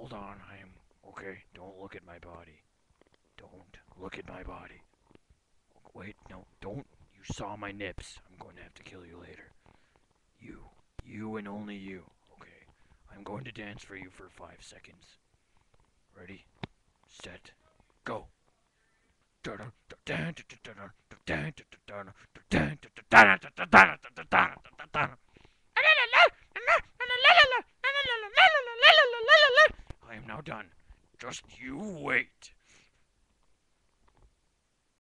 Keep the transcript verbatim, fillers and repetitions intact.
hold on. I am okay. Don't look at my body. Don't look at my body. Wait, no, don't. You saw my nips. I'm going to have to kill you later. You. You and only you. Okay. I'm going to dance for you for five seconds. Ready? Set. Go. I am now done. Just you wait.